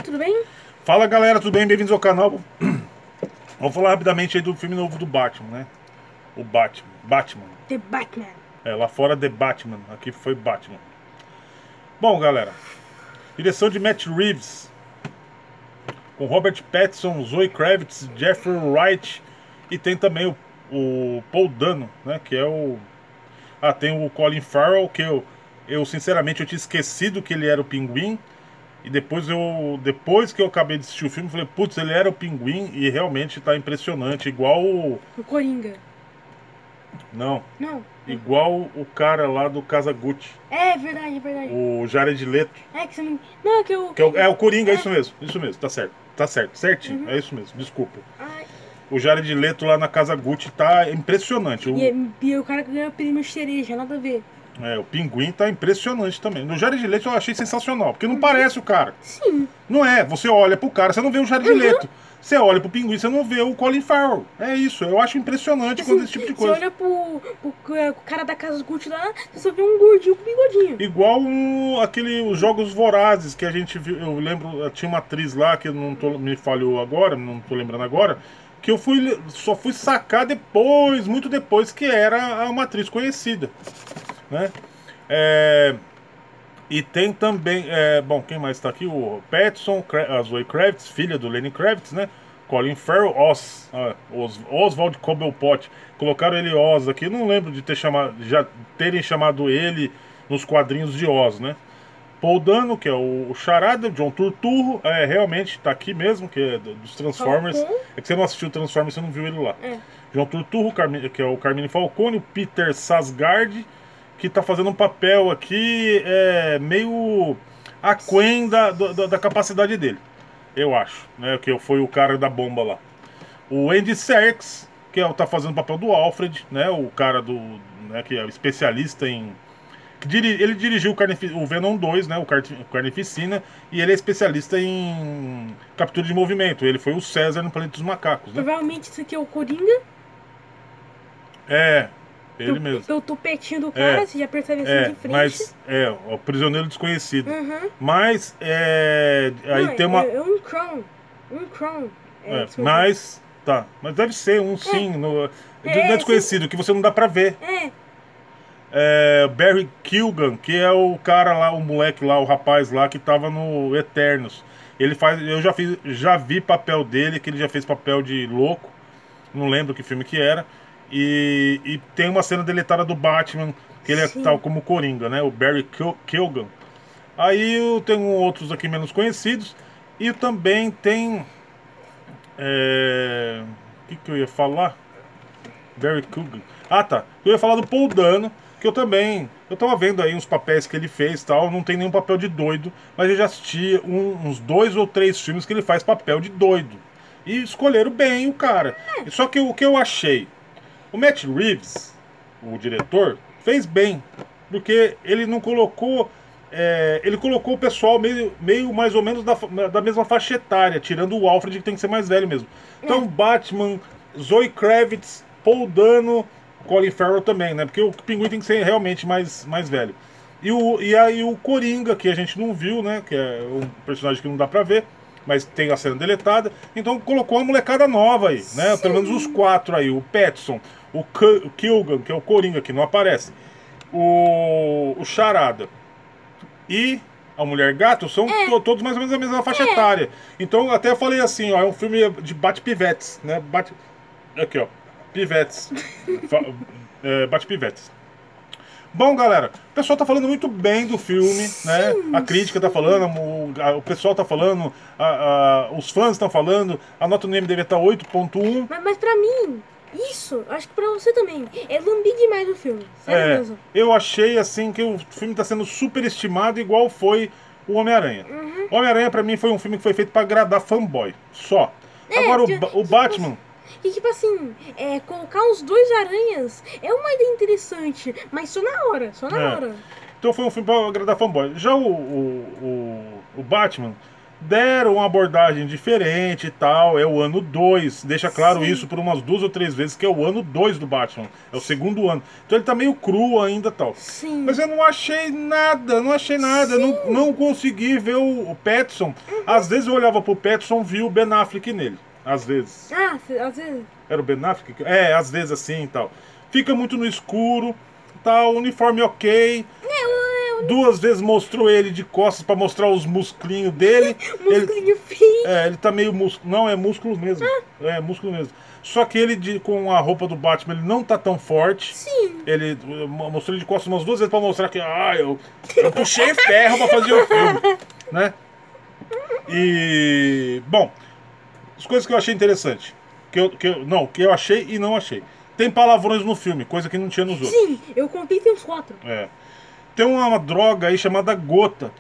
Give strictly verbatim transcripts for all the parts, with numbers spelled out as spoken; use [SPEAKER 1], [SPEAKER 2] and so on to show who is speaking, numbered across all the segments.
[SPEAKER 1] tudo bem?
[SPEAKER 2] Fala galera, tudo bem? Bem-vindos ao canal. Vamos falar rapidamente aí do filme novo do Batman, né? O Batman. Batman.
[SPEAKER 1] The Batman.
[SPEAKER 2] É, lá fora The Batman, aqui foi Batman. Bom, galera, direção de Matt Reeves, com Robert Pattinson, Zoe Kravitz, Jeffrey Wright e tem também o, o Paul Dano, né? Que é o... Ah, tem o Colin Farrell, que eu, eu sinceramente eu tinha esquecido que ele era o Pinguim. E depois eu depois que eu acabei de assistir o filme, falei, putz, ele era o Pinguim e realmente tá impressionante, igual o...
[SPEAKER 1] O Coringa.
[SPEAKER 2] Não,
[SPEAKER 1] Não.
[SPEAKER 2] igual o cara lá do Casa Gucci,
[SPEAKER 1] É verdade, é verdade.
[SPEAKER 2] o Jared Leto,
[SPEAKER 1] É que você não... Não, é que eu...
[SPEAKER 2] que é o, é o Coringa, é.
[SPEAKER 1] É.
[SPEAKER 2] isso mesmo, isso mesmo, tá certo, tá certo, certinho,
[SPEAKER 1] Uhum.
[SPEAKER 2] é isso mesmo, desculpa.
[SPEAKER 1] Ai.
[SPEAKER 2] O Jared Leto lá na Casa Gucci tá impressionante, o,
[SPEAKER 1] E, e o cara que ganhou o prêmio cereja, nada a ver.
[SPEAKER 2] é, o Pinguim tá impressionante também. No Jared Leto eu achei sensacional, porque não
[SPEAKER 1] Uhum.
[SPEAKER 2] parece o cara.
[SPEAKER 1] Sim.
[SPEAKER 2] Não é, você olha pro cara, você não vê o Jared
[SPEAKER 1] Uhum.
[SPEAKER 2] Leto. Você olha pro Pinguim, você não vê o Colin Farrell. É isso, eu acho impressionante
[SPEAKER 1] Assim,
[SPEAKER 2] quando esse tipo de coisa.
[SPEAKER 1] Você olha pro, pro, pro cara da Casa Gucci lá, você só vê um gordinho com bigodinho.
[SPEAKER 2] Igual um, aquele, os Jogos Vorazes que a gente viu. Eu lembro, tinha uma atriz lá que não tô, me falhou agora, não tô lembrando agora. Que eu fui, só fui sacar depois, muito depois, que era uma atriz conhecida. Né? É, e tem também, é, bom, quem mais tá aqui? O Pattinson, a Zoe Kravitz, filha do Lenny Kravitz, né? Colin Farrell, Oz, ah, Os, Oswald Cobblepot. Colocaram ele Oz aqui, não lembro de ter chamado, já terem chamado ele nos quadrinhos de Oz, né? Paul Dano, que é o Charada, John Turturro, é, realmente tá aqui mesmo, que é dos Transformers.
[SPEAKER 1] Falcão.
[SPEAKER 2] É que você não assistiu Transformers, você não viu ele lá.
[SPEAKER 1] É.
[SPEAKER 2] John Turturro, que é o Carmine Falcone, o Peter Sarsgaard, que tá fazendo um papel aqui é, meio aquém da, da, da capacidade dele, eu acho, né? Que foi o cara da bomba lá. O Andy Serkis, que é, tá fazendo o papel do Alfred, né? O cara do, né, que é especialista em... Ele dirigiu o, Carnif... o Venom dois, né, o Carnificina, e ele é especialista em captura de movimento. Ele foi o César no Planeta dos Macacos, né?
[SPEAKER 1] Provavelmente isso aqui é o Coringa.
[SPEAKER 2] É, ele
[SPEAKER 1] Pelo,
[SPEAKER 2] mesmo.
[SPEAKER 1] pelo tupetinho do cara,
[SPEAKER 2] É,
[SPEAKER 1] você já percebe assim
[SPEAKER 2] é,
[SPEAKER 1] de frente.
[SPEAKER 2] mas é, o Prisioneiro Desconhecido.
[SPEAKER 1] Uhum.
[SPEAKER 2] Mas é, aí
[SPEAKER 1] Não,
[SPEAKER 2] tem uma...
[SPEAKER 1] É, é um Crown. Um Crown. É,
[SPEAKER 2] É, mas, tá, mas deve ser um sim, no, de,
[SPEAKER 1] É,
[SPEAKER 2] não é desconhecido,
[SPEAKER 1] sim.
[SPEAKER 2] que você não dá pra ver.
[SPEAKER 1] É.
[SPEAKER 2] É, Barry Keoghan, que é o cara lá, o moleque lá, o rapaz lá que tava no Eternos. Ele faz, eu já, fiz, já vi papel dele, que ele já fez papel de louco, não lembro que filme que era. E, e tem uma cena deletada do Batman, que ele é
[SPEAKER 1] Sim.
[SPEAKER 2] tal como Coringa, né? O Barry Keoghan. Aí eu tenho outros aqui menos conhecidos. E também tem... É... O que, que eu ia falar? Barry Keoghan. Ah, tá. Eu ia falar do Paul Dano, que eu também... Eu tava vendo aí uns papéis que ele fez e tal. Não tem nenhum papel de doido, mas eu já assisti um, uns dois ou três filmes que ele faz papel de doido. E escolheram bem o cara. Só que o que eu achei... O Matt Reeves, o diretor, fez bem. Porque ele não colocou... É, ele colocou o pessoal meio, meio mais ou menos da, da mesma faixa etária, tirando o Alfred, que tem que ser mais velho mesmo. Então,
[SPEAKER 1] É.
[SPEAKER 2] Batman, Zoe Kravitz, Paul Dano, Colin Farrell também, né? Porque o Pinguim tem que ser realmente mais, mais velho. E, o, e aí o Coringa, que a gente não viu, né? Que é um personagem que não dá pra ver, mas tem a cena deletada. Então colocou uma molecada nova aí, né?
[SPEAKER 1] Sim.
[SPEAKER 2] Pelo menos os quatro aí. O Pattinson, o Keoghan, que é o Coringa, que não aparece. O, o Charada. E a Mulher Gato são
[SPEAKER 1] É.
[SPEAKER 2] to, todos mais ou menos da mesma faixa
[SPEAKER 1] É.
[SPEAKER 2] etária. Então até eu falei assim, ó, é um filme de bate-pivetes, né? Bate... Aqui, ó, pivetes. é, bate-pivetes. Bom, galera, o pessoal tá falando muito bem do filme,
[SPEAKER 1] Sim,
[SPEAKER 2] né? A crítica tá falando, o, a, o pessoal tá falando, a, a, os fãs estão falando, a nota no I M D B tá oito ponto um.
[SPEAKER 1] Mas, mas pra mim, isso, acho que pra você também, é lambi demais o filme. Sério
[SPEAKER 2] É,
[SPEAKER 1] mesmo.
[SPEAKER 2] eu achei assim que o filme tá sendo superestimado, igual foi o Homem-Aranha.
[SPEAKER 1] Uhum.
[SPEAKER 2] O Homem-Aranha pra mim foi um filme que foi feito pra agradar fanboy, só.
[SPEAKER 1] É,
[SPEAKER 2] Agora o,
[SPEAKER 1] que-
[SPEAKER 2] Ba- o Batman,
[SPEAKER 1] E tipo assim, é, colocar os dois aranhas é uma ideia interessante, mas só na hora, só na
[SPEAKER 2] É.
[SPEAKER 1] hora.
[SPEAKER 2] então foi um filme pra agradar fanboy. Já o, o, o, o Batman, deram uma abordagem diferente e tal. É o ano dois. Deixa claro
[SPEAKER 1] Sim.
[SPEAKER 2] isso por umas duas ou três vezes, que é o ano dois do Batman. É o segundo ano. Então ele tá meio cru ainda e tal.
[SPEAKER 1] Sim.
[SPEAKER 2] Mas eu não achei nada, não achei nada. Não, não consegui ver o, o Pattinson.
[SPEAKER 1] Uhum.
[SPEAKER 2] Às vezes eu olhava pro Pattinson e via o Ben Affleck nele. Às vezes.
[SPEAKER 1] Ah, às vezes.
[SPEAKER 2] Era o Ben Affleck? É, às vezes assim e tal. Fica muito no escuro, tal, uniforme ok. Duas vezes mostrou ele de costas pra mostrar os musclinhos dele. ele,
[SPEAKER 1] Musculinho fino.
[SPEAKER 2] é, ele tá meio músculo. Não, é músculo mesmo. É, músculo mesmo. Só que ele, de, com a roupa do Batman, ele não tá tão forte.
[SPEAKER 1] Sim.
[SPEAKER 2] Ele eh, mostrou ele de costas umas duas vezes pra mostrar que, ah, eu, eu puxei ferro pra fazer o filme. Né? E, bom, as coisas que eu achei interessante. Que eu, que eu, não, que eu achei e não achei. Tem palavrões no filme, coisa que não tinha nos outros.
[SPEAKER 1] Sim, eu contei tem uns quatro.
[SPEAKER 2] É. Tem uma, uma droga aí chamada gota.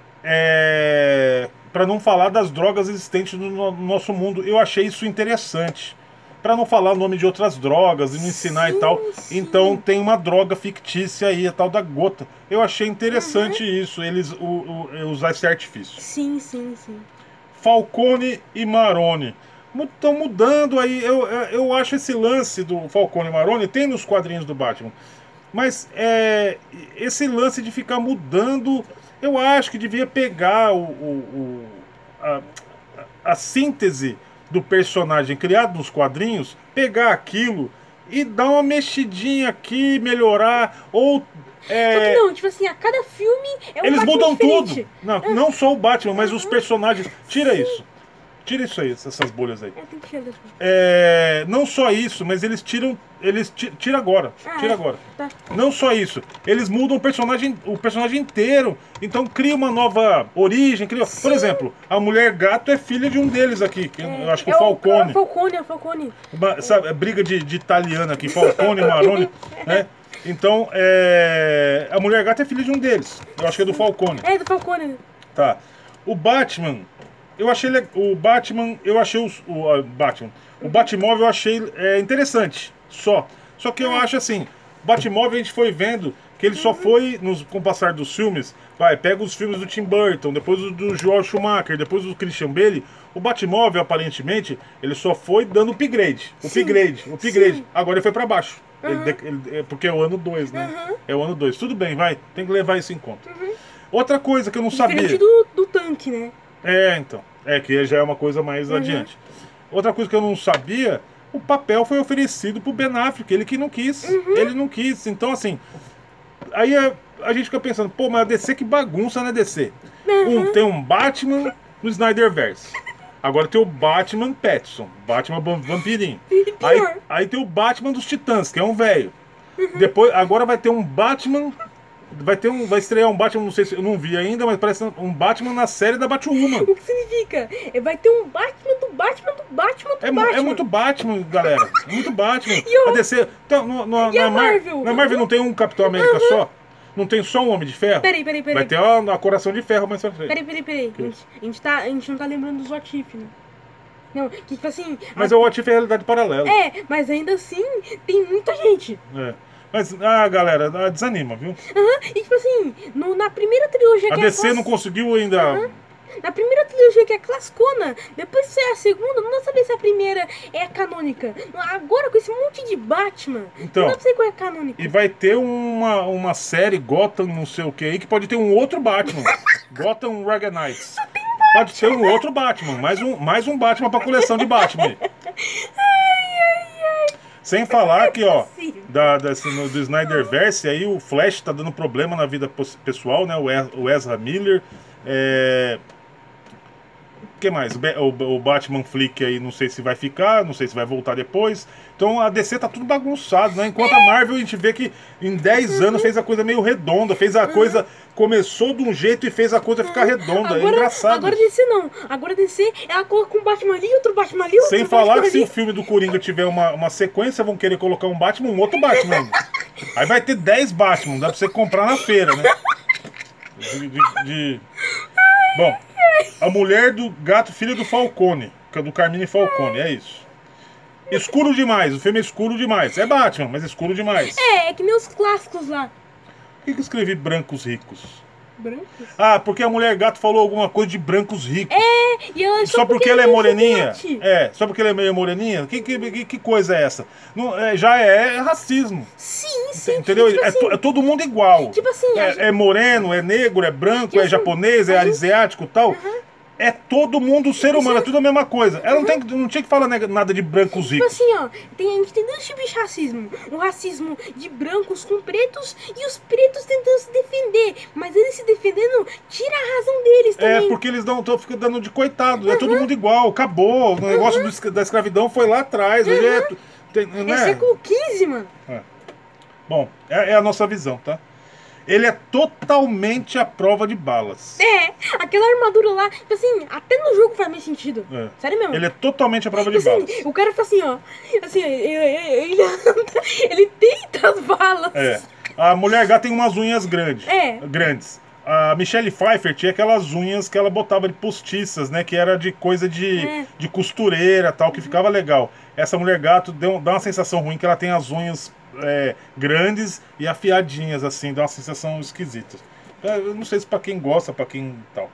[SPEAKER 2] É, para não falar das drogas existentes no, no nosso mundo. Eu achei isso interessante. Para não falar o nome de outras drogas e me ensinar
[SPEAKER 1] Sim,
[SPEAKER 2] e tal.
[SPEAKER 1] sim.
[SPEAKER 2] Então tem uma droga fictícia aí, a tal da gota. Eu achei interessante
[SPEAKER 1] Uhum.
[SPEAKER 2] isso, eles o, o, usar esse artifício.
[SPEAKER 1] Sim, sim, sim.
[SPEAKER 2] Falcone e Maroni. Estão mudando aí. Eu, eu, eu acho esse lance do Falcone e Maroni, tem nos quadrinhos do Batman. Mas é, esse lance de ficar mudando, eu acho que devia pegar o, o, o- a, a síntese do personagem criado nos quadrinhos, pegar aquilo e dar uma mexidinha aqui, melhorar, ou.
[SPEAKER 1] Só
[SPEAKER 2] é,
[SPEAKER 1] que não, tipo assim, a cada filme é um
[SPEAKER 2] eles
[SPEAKER 1] Batman
[SPEAKER 2] mudam
[SPEAKER 1] diferente.
[SPEAKER 2] tudo. Não, não só o Batman, mas os personagens. Tira isso. Tira isso aí, essas bolhas aí.
[SPEAKER 1] É, tem que tirar.
[SPEAKER 2] É, não só isso, mas eles tiram. Eles ti- tira agora.
[SPEAKER 1] Ah,
[SPEAKER 2] Tira
[SPEAKER 1] é.
[SPEAKER 2] agora.
[SPEAKER 1] Tá.
[SPEAKER 2] Não só isso. Eles mudam o personagem, o personagem inteiro. Então cria uma nova origem. Cria, por exemplo, a mulher gato é filha de um deles aqui. Que eu acho que
[SPEAKER 1] é
[SPEAKER 2] o Falcone.
[SPEAKER 1] O Falcone, é o Falcone.
[SPEAKER 2] Uma, sabe, é briga de, de italiano aqui, Falcone, Maroni, né? Então, é, a mulher gata é filha de um deles. Eu acho que é do Falcone.
[SPEAKER 1] É, do Falcone.
[SPEAKER 2] Tá. O Batman, eu achei le- o Batman, eu achei os- o ah, Batman, o Batmóvel eu achei é, interessante, só. Só que eu acho assim, Batmóvel a gente foi vendo que ele só foi nos, com o passar dos filmes, vai, pega os filmes do Tim Burton, depois o do Joel Schumacher, depois do Christian Bale, o Batmóvel aparentemente, ele só foi dando upgrade,
[SPEAKER 1] Sim.
[SPEAKER 2] upgrade, upgrade.
[SPEAKER 1] Sim.
[SPEAKER 2] Agora ele foi pra baixo. Ele
[SPEAKER 1] Uhum.
[SPEAKER 2] de- ele- é porque é o ano dois, né?
[SPEAKER 1] Uhum.
[SPEAKER 2] É o ano dois. Tudo bem, vai, tem que levar isso em conta. Outra coisa que eu não sabia.
[SPEAKER 1] Diferente do, do tanque, né?
[SPEAKER 2] É, então. É que já é uma coisa mais
[SPEAKER 1] Uhum.
[SPEAKER 2] adiante. Outra coisa que eu não sabia, o papel foi oferecido pro Ben Affleck, ele que não quis.
[SPEAKER 1] Uhum.
[SPEAKER 2] Ele não quis. Então, assim, aí a, a gente fica pensando, pô, mas a D C que bagunça na D C.
[SPEAKER 1] Uhum.
[SPEAKER 2] Um, tem um Batman no Snyderverse. Agora tem o Batman Pattinson, Batman vam- vampirinho.
[SPEAKER 1] E
[SPEAKER 2] Aí,
[SPEAKER 1] pior.
[SPEAKER 2] aí tem o Batman dos Titãs, que é um velho. Depois, agora vai ter um Batman. Vai ter um, vai estrear um Batman, não sei se eu não vi ainda, mas parece um Batman na série da Batwoman.
[SPEAKER 1] O que significa? É, vai ter um Batman do Batman do Batman do
[SPEAKER 2] É, mu-
[SPEAKER 1] Batman.
[SPEAKER 2] é muito Batman, galera. É muito Batman.
[SPEAKER 1] E o-
[SPEAKER 2] A D C. Então, no, no,
[SPEAKER 1] E a
[SPEAKER 2] na, Mar-
[SPEAKER 1] Marvel?
[SPEAKER 2] na Marvel não tem um Capitão América só? Não tem só um Homem de Ferro?
[SPEAKER 1] Peraí, peraí, peraí.
[SPEAKER 2] Vai ter ó, a Coração de Ferro mais pra frente.
[SPEAKER 1] Peraí, peraí, peraí. A gente, a, gente tá, a gente não tá lembrando dos What If, né? Não, que tipo assim.
[SPEAKER 2] Mas
[SPEAKER 1] a-
[SPEAKER 2] é o What If é realidade paralela.
[SPEAKER 1] É, mas ainda assim, tem muita gente.
[SPEAKER 2] É. Mas, ah, galera, ah, desanima, viu?
[SPEAKER 1] Aham, e tipo assim, no- na primeira trilogia
[SPEAKER 2] A
[SPEAKER 1] que
[SPEAKER 2] D
[SPEAKER 1] é
[SPEAKER 2] C
[SPEAKER 1] class-
[SPEAKER 2] não conseguiu ainda.
[SPEAKER 1] Na primeira trilogia que é classicona, depois se é a segunda, não dá pra saber se a primeira é a canônica. Agora com esse monte de Batman,
[SPEAKER 2] Então.
[SPEAKER 1] não dá pra saber qual é a canônica.
[SPEAKER 2] E vai ter uma, uma série Gotham, não sei o que aí, que pode ter um outro Batman. Gotham Rag Knights. Pode ter um outro Batman. Mais um, mais um Batman pra coleção de Batman. aí. Sem falar que, ó,
[SPEAKER 1] possível.
[SPEAKER 2] da, desse, no, do Snyderverse, aí o Flash tá dando problema na vida pos- pessoal, né? O, Ez- o Ezra Miller. É... O que mais? O, Be- o- o Batman Flick aí, não sei se vai ficar, não sei se vai voltar depois. Então a D C tá tudo bagunçado, né? Enquanto a Marvel a gente vê que em dez anos fez a coisa meio redonda, fez a coisa. Começou de um jeito e fez a coisa ficar redonda. É engraçado.
[SPEAKER 1] Agora D C não. Agora D C, ela coloca um Batman ali, outro Batman ali, outro
[SPEAKER 2] Sem
[SPEAKER 1] Batman
[SPEAKER 2] falar que
[SPEAKER 1] ali.
[SPEAKER 2] se o filme do Coringa tiver uma, uma sequência, vão querer colocar um Batman, um outro Batman ainda. Aí vai ter dez Batman, dá pra você comprar na feira, né? De, de- de- Bom, a mulher do gato, filha do Falcone, que é do Carmine Falcone, é isso. Escuro demais, o filme é escuro demais. É Batman, mas escuro demais.
[SPEAKER 1] É, é que nem os clássicos lá.
[SPEAKER 2] Por que, que eu escrevi brancos ricos?
[SPEAKER 1] Brancos?
[SPEAKER 2] Ah, porque a mulher gato falou alguma coisa de brancos ricos.
[SPEAKER 1] É, e ela
[SPEAKER 2] Só porque ela é moreninha?
[SPEAKER 1] gigante.
[SPEAKER 2] É, só porque ela é meio moreninha? Que, que, que coisa é essa? Não, é, já é racismo.
[SPEAKER 1] Sim, sim.
[SPEAKER 2] Entendeu?
[SPEAKER 1] Tipo
[SPEAKER 2] É,
[SPEAKER 1] assim,
[SPEAKER 2] to- é todo mundo igual.
[SPEAKER 1] Tipo assim, a gente-
[SPEAKER 2] é, é moreno, é negro, é branco,
[SPEAKER 1] Tipo
[SPEAKER 2] é
[SPEAKER 1] assim,
[SPEAKER 2] japonês, é
[SPEAKER 1] a gente-
[SPEAKER 2] asiático e tal. É todo mundo ser humano, é tudo a mesma coisa. Ela não, tem, que- não tinha que falar nega- nada de brancos
[SPEAKER 1] Tipo
[SPEAKER 2] ricos.
[SPEAKER 1] assim, ó, tem, a gente tem dois tipos de racismo. O racismo de brancos com pretos e os pretos tentando se defender. Mas eles se defendendo tira a razão deles
[SPEAKER 2] É,
[SPEAKER 1] também.
[SPEAKER 2] porque eles dão, tão, ficam dando de coitado. É todo mundo igual, acabou. O negócio do escra- da escravidão foi lá atrás. Hoje é, tu- tem,
[SPEAKER 1] É
[SPEAKER 2] né?
[SPEAKER 1] século quinze, mano.
[SPEAKER 2] É. Bom, é, é a nossa visão, tá? Ele é totalmente à prova de balas.
[SPEAKER 1] É, aquela armadura lá, tipo assim, até no jogo faz mais sentido.
[SPEAKER 2] É.
[SPEAKER 1] Sério mesmo.
[SPEAKER 2] Ele é totalmente à prova de
[SPEAKER 1] Tipo
[SPEAKER 2] balas.
[SPEAKER 1] assim, o cara faz assim, ó. Assim, ele, ele, ele, anda, ele tenta as balas.
[SPEAKER 2] É. A mulher gata tem umas unhas grandes.
[SPEAKER 1] É.
[SPEAKER 2] Grandes. A Michelle Pfeiffer tinha aquelas unhas que ela botava de postiças, né? Que era de coisa de,
[SPEAKER 1] É.
[SPEAKER 2] de costureira tal, que ficava legal. Essa mulher gato deu, dá uma sensação ruim que ela tem as unhas é, grandes e afiadinhas, assim, dá uma sensação esquisita. É, eu não sei se pra quem gosta, pra quem tal.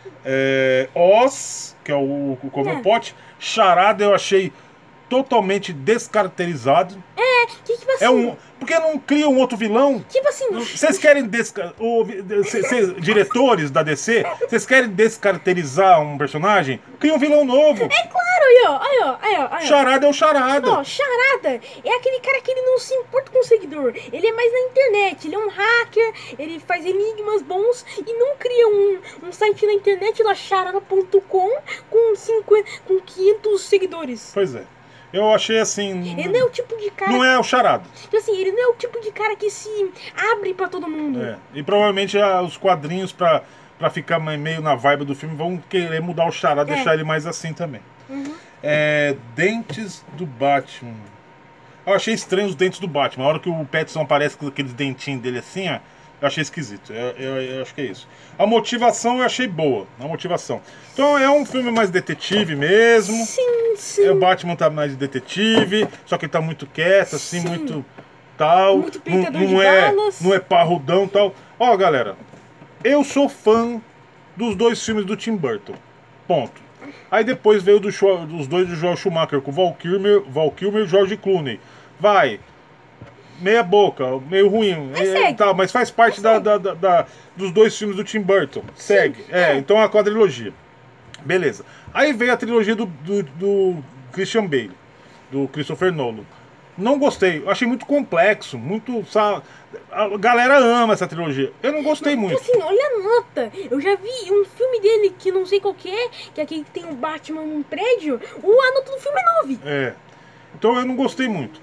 [SPEAKER 2] É, Oz, que é o, o Coverpot, Charada eu achei totalmente descaracterizado.
[SPEAKER 1] É, que tipo assim.
[SPEAKER 2] É um, por que não cria um outro vilão?
[SPEAKER 1] Tipo assim.
[SPEAKER 2] Vocês querem desca... o- cê- cê- diretores da D C, vocês querem descaracterizar um personagem? Cria um vilão novo.
[SPEAKER 1] É claro, aí ó, aí ó, aí ó. Aí, ó.
[SPEAKER 2] Charada é o Charada.
[SPEAKER 1] Ó, Charada é aquele cara que ele não se importa com o seguidor. Ele é mais na internet, ele é um hacker, ele faz enigmas bons e não cria um, um site na internet lá, charada ponto com, com, cinquenta, com quinhentos seguidores.
[SPEAKER 2] Pois é. Eu achei assim.
[SPEAKER 1] Ele não é o tipo de cara.
[SPEAKER 2] Não é o Charada.
[SPEAKER 1] Tipo assim, ele não é o tipo de cara que se abre pra todo mundo.
[SPEAKER 2] É. E provavelmente ah, os quadrinhos, pra, pra ficar mais- meio na vibe do filme, vão querer mudar o Charada,
[SPEAKER 1] É.
[SPEAKER 2] deixar ele mais assim também.
[SPEAKER 1] Uhum.
[SPEAKER 2] É, dentes do Batman. Eu achei estranho os dentes do Batman. A hora que o Pattinson aparece com aqueles dentinhos dele assim, ó, eu achei esquisito. Eu, eu- eu acho que é isso. A motivação eu achei boa. A motivação. Então é um filme mais detetive mesmo.
[SPEAKER 1] Sim, sim.
[SPEAKER 2] É, o Batman tá mais detetive, só que ele tá muito quieto, assim,
[SPEAKER 1] Sim.
[SPEAKER 2] muito tal.
[SPEAKER 1] Muito
[SPEAKER 2] não,
[SPEAKER 1] peitador
[SPEAKER 2] não
[SPEAKER 1] de
[SPEAKER 2] é,
[SPEAKER 1] balas.
[SPEAKER 2] não é parrudão tal. Ó, galera, eu sou fã dos dois filmes do Tim Burton. Ponto. Aí depois veio do show, dos dois do Joel Schumacher, com o Val Kilmer, Val Kilmer e George Clooney. Vai. Meia boca, meio ruim.
[SPEAKER 1] Mas
[SPEAKER 2] é,
[SPEAKER 1] segue.
[SPEAKER 2] tá, mas faz parte
[SPEAKER 1] Mas
[SPEAKER 2] da,
[SPEAKER 1] segue.
[SPEAKER 2] da- da- da- dos dois filmes do Tim Burton. Segue. É,
[SPEAKER 1] é.
[SPEAKER 2] então é a quadrilogia. Beleza. Aí veio a trilogia do, do, do Christian Bale, do Christopher Nolan. Não gostei, eu achei muito complexo, muito. Sabe, a galera ama essa trilogia. Eu não gostei
[SPEAKER 1] Tipo
[SPEAKER 2] muito.
[SPEAKER 1] assim, olha a nota. Eu já vi um filme dele que não sei qual que é, que é aquele que tem o Batman num prédio. O a nota do filme é nove.
[SPEAKER 2] É. Então eu não gostei muito.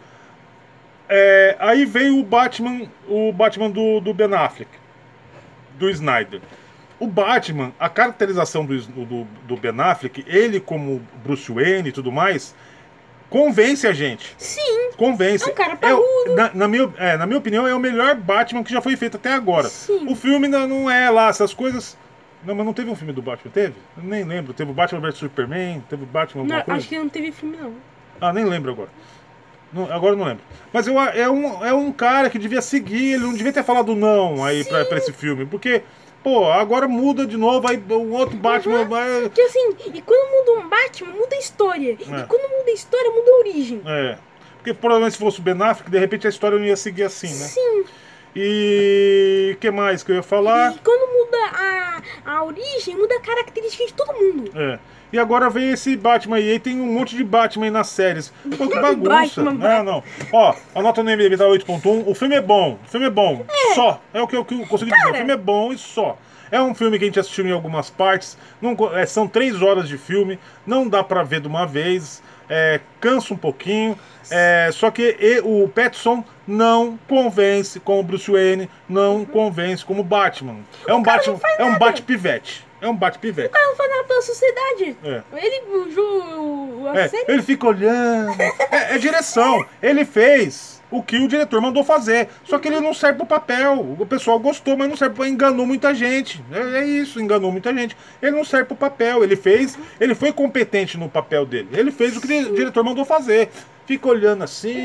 [SPEAKER 2] É, aí veio o Batman, o Batman do, do Ben Affleck, do Snyder. O Batman, a caracterização do, do, do Ben Affleck, ele como Bruce Wayne e tudo mais, convence a gente.
[SPEAKER 1] Sim.
[SPEAKER 2] Convence.
[SPEAKER 1] É um cara
[SPEAKER 2] o-
[SPEAKER 1] parrudo.
[SPEAKER 2] na, na minha, é, na minha opinião, é o melhor Batman que já foi feito até agora.
[SPEAKER 1] Sim.
[SPEAKER 2] O filme não, não é lá, essas coisas. Não, mas não teve um filme do Batman, teve? Eu nem lembro. Teve o Batman versus Superman, teve o Batman alguma
[SPEAKER 1] Não,
[SPEAKER 2] coisa?
[SPEAKER 1] acho que não teve filme, não.
[SPEAKER 2] Ah, nem lembro agora. Não, agora eu não lembro. Mas eu, é, um, é um cara que devia seguir, ele não devia ter falado não aí pra, pra esse filme. Porque, pô, agora muda de novo, aí o outro Batman vai.
[SPEAKER 1] Porque assim, e quando muda um Batman, muda a história.
[SPEAKER 2] É.
[SPEAKER 1] E quando muda a história, muda a origem.
[SPEAKER 2] É. Porque provavelmente se fosse o Ben Affleck, de repente a história não ia seguir assim, né?
[SPEAKER 1] Sim.
[SPEAKER 2] E o que mais que eu ia falar?
[SPEAKER 1] E quando muda a, a origem, muda a característica de todo mundo.
[SPEAKER 2] É. E agora vem esse Batman aí, aí tem um monte de Batman aí nas séries. Pô, que bagunça.
[SPEAKER 1] Batman,
[SPEAKER 2] Não, não. Ó, a nota no I M D B tá oito ponto um. O filme é bom. O filme é bom. Só. É o que eu, que eu consegui dizer. O
[SPEAKER 1] Cara.
[SPEAKER 2] filme é bom e só. É um filme que a gente assistiu em algumas partes. Não, co- é, são três horas de filme. Não dá pra ver de uma vez. É, cansa um pouquinho. É, só que e- o Pattinson não convence como Bruce Wayne. Não convence como Batman. É um
[SPEAKER 1] cara
[SPEAKER 2] Batman.
[SPEAKER 1] não faz
[SPEAKER 2] É um
[SPEAKER 1] nada.
[SPEAKER 2] bate-pivete. É um bate-pivete.
[SPEAKER 1] O cara não faz nada pela sociedade.
[SPEAKER 2] É.
[SPEAKER 1] Ele, o, jo- a
[SPEAKER 2] É,
[SPEAKER 1] série...
[SPEAKER 2] ele fica olhando. É, é direção. Ele fez o que o diretor mandou fazer. Só que ele não serve pro papel. O pessoal gostou, mas não serve pra... Enganou muita gente. É, é isso, enganou muita gente. Ele não serve pro papel. Ele fez. Ele foi competente no papel dele. Ele fez o que o diretor mandou fazer. Fica olhando assim,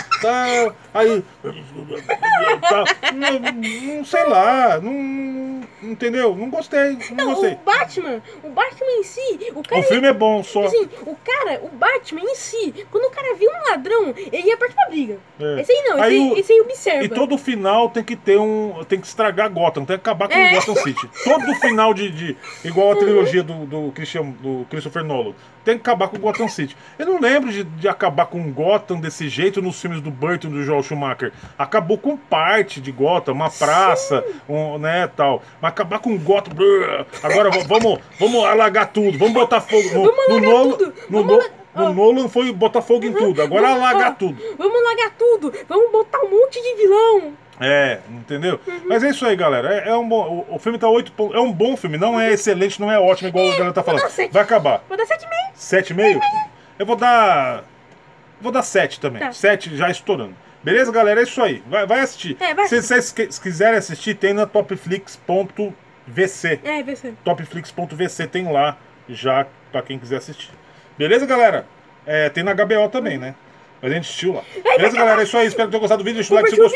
[SPEAKER 2] tal. Aí. Tal. Não, não sei lá. Não. entendeu? Não gostei, não,
[SPEAKER 1] Não,
[SPEAKER 2] gostei.
[SPEAKER 1] o Batman, o Batman em si, o cara...
[SPEAKER 2] O filme é bom, só...
[SPEAKER 1] Assim, o cara, o Batman em si, quando o cara viu um ladrão, ele ia partir pra briga.
[SPEAKER 2] É.
[SPEAKER 1] Esse aí não, esse
[SPEAKER 2] Aí
[SPEAKER 1] aí,
[SPEAKER 2] o-
[SPEAKER 1] esse aí observa.
[SPEAKER 2] E todo final tem que ter um. Tem que estragar Gotham, tem que acabar com
[SPEAKER 1] É.
[SPEAKER 2] Gotham City. Todo final de. de- igual a trilogia do, do, Christian, do Christopher Nolan. Tem que acabar com Gotham City. Eu não lembro de, de acabar com Gotham desse jeito nos filmes do Burton e do Joel Schumacher. Acabou com parte de Gotham, uma praça, um, né, tal. Mas acabar com Gotham. brrr. Agora v- vamos, vamos alagar tudo, vamos botar fogo. No,
[SPEAKER 1] Vamos
[SPEAKER 2] no
[SPEAKER 1] alagar
[SPEAKER 2] Nolan,
[SPEAKER 1] tudo.
[SPEAKER 2] no,
[SPEAKER 1] Vamos
[SPEAKER 2] no,
[SPEAKER 1] ala-
[SPEAKER 2] no
[SPEAKER 1] ó.
[SPEAKER 2] Nolan foi botar fogo em tudo. Agora
[SPEAKER 1] Vamos-
[SPEAKER 2] alagar
[SPEAKER 1] ó,
[SPEAKER 2] tudo.
[SPEAKER 1] Vamos largar tudo, vamos botar um monte de vilão.
[SPEAKER 2] É, entendeu?
[SPEAKER 1] Uhum.
[SPEAKER 2] Mas é isso aí, galera. É, é um bom, o, o filme tá oito pontos. É um bom filme, não é excelente, não é ótimo, igual a galera tá falando.
[SPEAKER 1] vou dar sete.
[SPEAKER 2] Vai acabar.
[SPEAKER 1] Vou dar sete e meio.
[SPEAKER 2] sete e meio? Eu vou dar. Vou dar sete também.
[SPEAKER 1] Tá.
[SPEAKER 2] sete já estourando. Beleza, galera? É isso aí. Vai, vai assistir.
[SPEAKER 1] É, vai
[SPEAKER 2] Se vocês que- se quiserem assistir, tem na topflix ponto v c.
[SPEAKER 1] É, vai ser.
[SPEAKER 2] topflix ponto v c tem lá já pra quem quiser assistir. Beleza, galera? É, tem na H B O também, né? Mas a gente assistiu lá. Beleza, galera? É isso aí. Espero que tenham gostado do vídeo. Deixa o like se
[SPEAKER 1] Compartilha o
[SPEAKER 2] gostou.